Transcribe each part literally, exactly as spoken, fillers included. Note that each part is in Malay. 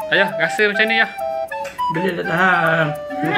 Ayo, rasa macam ni ya. Boleh tak tahan.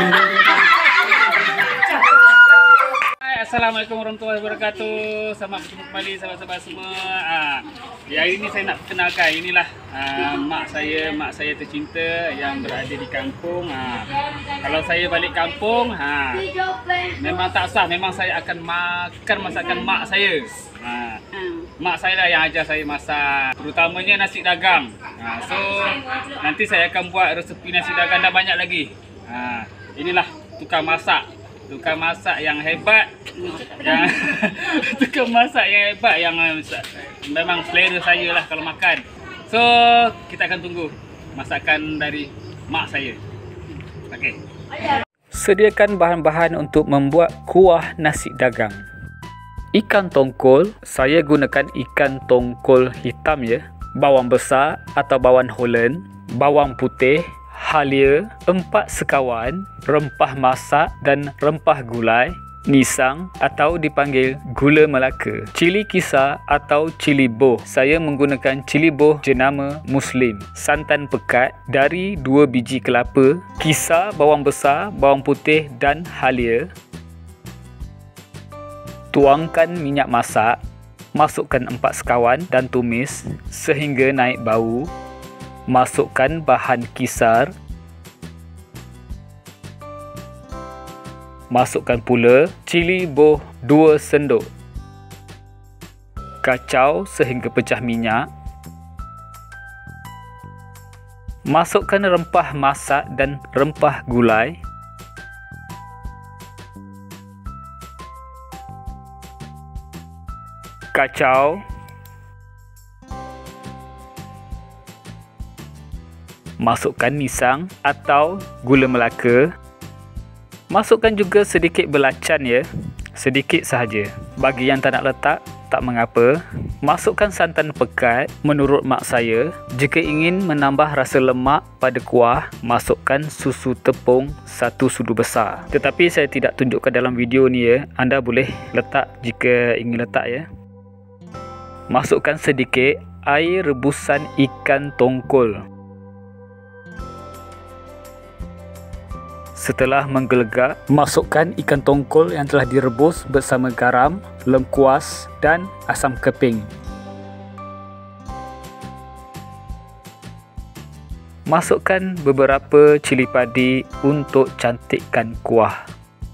Hai, Assalamualaikum warahmatullahi wabarakatuh. Selamat bertemu kembali sahabat-sahabat semua. Ah, ya, hari ini saya nak perkenalkan. Inilah ah, mak saya, mak saya tercinta yang berada di kampung. Ah, kalau saya balik kampung, ha, memang tak sah. Memang saya akan makan masakan mak saya. Ah, mak saya lah yang ajar saya masak, terutamanya nasi dagang. Ha, so nanti saya akan buat resepi nasi dagang dan banyak lagi. Ha, inilah tukang masak, tukang masak yang hebat, yang tukang masak yang hebat yang memang selera saya lah kalau makan. So kita akan tunggu masakan dari mak saya. Okey. Sediakan bahan-bahan untuk membuat kuah nasi dagang. Ikan tongkol, saya gunakan ikan tongkol hitam ya. Bawang besar atau bawang Holland, bawang putih, halia, empat sekawan, rempah masak dan rempah gulai, nisang atau dipanggil gula Melaka, cili kisar atau cili boh. Saya menggunakan cili boh jenama Muslim, santan pekat dari dua biji kelapa, kisar, bawang besar, bawang putih dan halia. Tuangkan minyak masak, masukkan empat sekawan dan tumis sehingga naik bau. Masukkan bahan kisar. Masukkan pula cili boh dua sendok. Kacau sehingga pecah minyak. Masukkan rempah masak dan rempah gulai. Kacau. Masukkan nisang atau gula Melaka. Masukkan juga sedikit belacan ya, sedikit sahaja. Bagi yang tak nak letak, tak mengapa. Masukkan santan pekat menurut mak saya. Jika ingin menambah rasa lemak pada kuah, masukkan susu tepung satu sudu besar. Tetapi saya tidak tunjukkan dalam video ni ya. Anda boleh letak jika ingin letak ya. Masukkan sedikit air rebusan ikan tongkol. Setelah menggelegak, masukkan ikan tongkol yang telah direbus bersama garam, lengkuas dan asam keping. Masukkan beberapa cili padi untuk cantikkan kuah.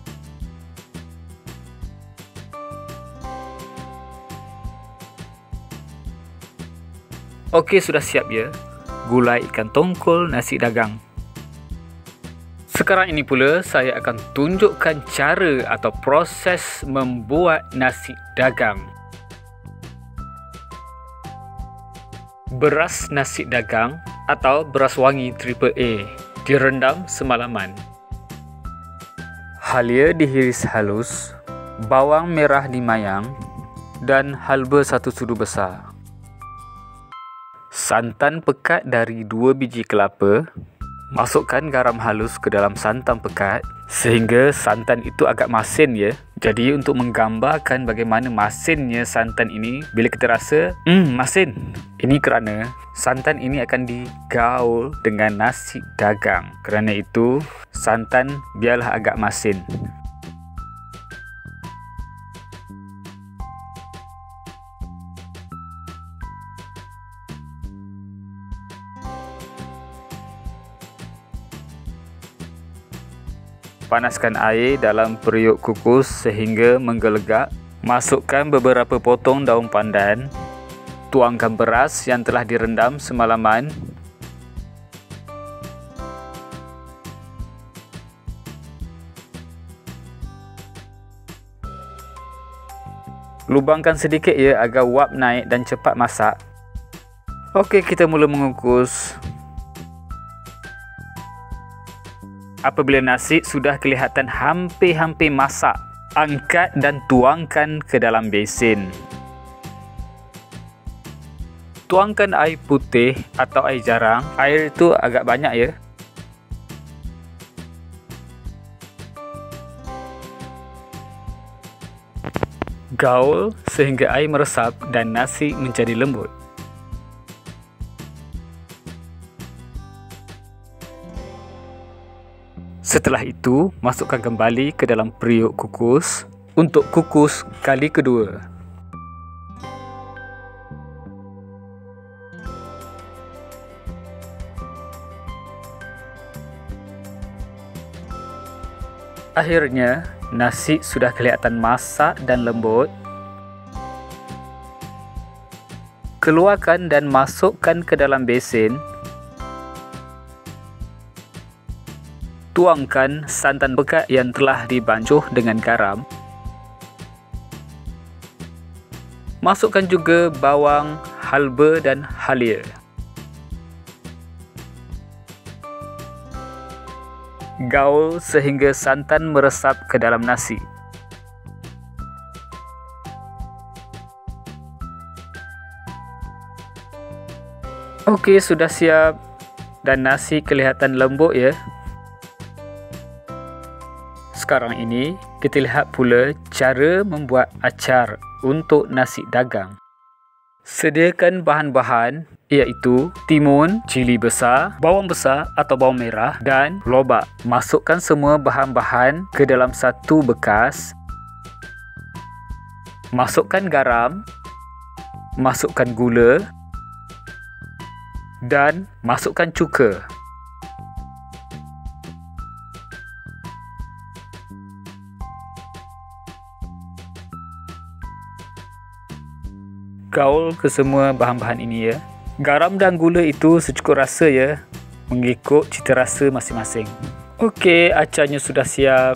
Okey, sudah siap ya, gulai ikan tongkol nasi dagang. Sekarang ini pula saya akan tunjukkan cara atau proses membuat nasi dagang. Beras nasi dagang atau beras wangi triple A direndam semalaman. Halia dihiris halus, bawang merah dimayang dan halba satu sudu besar. Santan pekat dari dua biji kelapa. Masukkan garam halus ke dalam santan pekat sehingga santan itu agak masin ya. Jadi untuk menggambarkan bagaimana masinnya santan ini, bila kita rasa hmm masin, ini kerana santan ini akan digaul dengan nasi dagang. Kerana itu santan biarlah agak masin. Panaskan air dalam periuk kukus sehingga menggelegak. Masukkan beberapa potong daun pandan. Tuangkan beras yang telah direndam semalaman. Lubangkan sedikit ya agar uap naik dan cepat masak. Okey, kita mula mengukus. Apabila nasi sudah kelihatan hampir-hampir masak, angkat dan tuangkan ke dalam besin. Tuangkan air putih atau air jarang. Air itu agak banyak ya. Gaul sehingga air meresap dan nasi menjadi lembut. Setelah itu, masukkan kembali ke dalam periuk kukus untuk kukus kali kedua. Akhirnya, nasi sudah kelihatan masak dan lembut. Keluarkan dan masukkan ke dalam besen. Tuangkan santan pekat yang telah dibancuh dengan garam. Masukkan juga bawang, halba dan halia. Gaul sehingga santan meresap ke dalam nasi. Okey, sudah siap dan nasi kelihatan lembut ya. Sekarang ini kita lihat pula cara membuat acar untuk nasi dagang. Sediakan bahan-bahan iaitu timun, cili besar, bawang besar atau bawang merah dan lobak. Masukkan semua bahan-bahan ke dalam satu bekas. Masukkan garam, masukkan gula dan masukkan cuka. Gaul ke semua bahan-bahan ini ya. Garam dan gula itu secukup rasa ya, mengikut cita rasa masing-masing. Okey, acarnya sudah siap.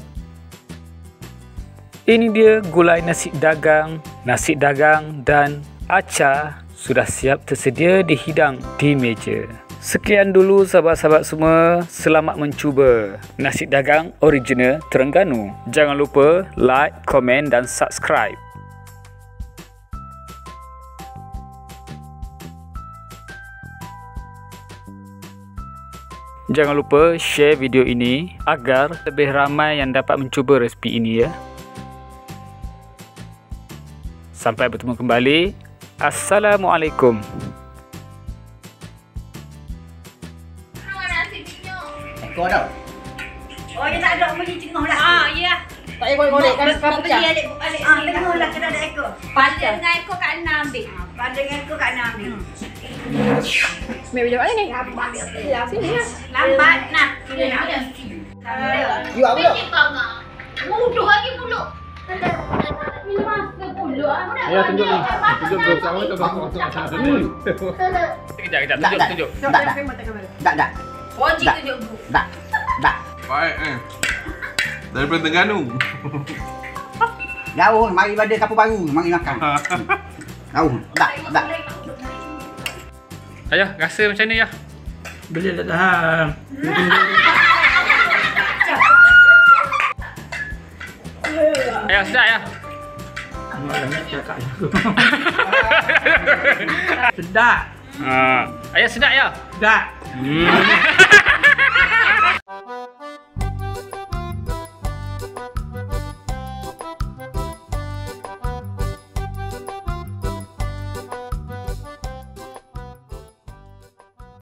Ini dia gulai nasi dagang, nasi dagang dan acar sudah siap tersedia dihidang di meja. Sekian dulu sahabat-sahabat semua, selamat mencuba nasi dagang original Terengganu. Jangan lupa like, komen dan subscribe. Jangan lupa share video ini agar lebih ramai yang dapat mencuba resipi ini ya. Sampai bertemu kembali. Assalamualaikum. Ekor tau. Oh, dia tak ada beli tengah lah. Ah, ya. Tak payah goreng-goreng kan Nak sekarang beli pecah. alik alik ah, tengah lah kena ada ekor. Pada dengan ekor kat enam ambil. Pada dengan ekor kat enam ni. Ambil video mana ni? Lambat. Sini ya. Lambat nah. Sini nak ada. You apa tu? Mudah lagi mulut. Minum masa pula. Ya, tunjuk ni. Tunjuk tu sama tu bang. Kejap, kejap. Tak, Tunjuk, tak. tunjuk. Tak, tak. Tak, tak. Wajib Tak. tunjuk bu. Tak. Tak. Baik eh. Daripada Terengganu. Jauh, mari pada kapur baru, mari makan. Jauh. Tak, tak. Ayah, rasa macam ni ya? Boleh tak tahan. Ayah, sedap ya? Malam nak cakap aku. Sedap. Ah, ayah sedap ya? Sedap. Hmm.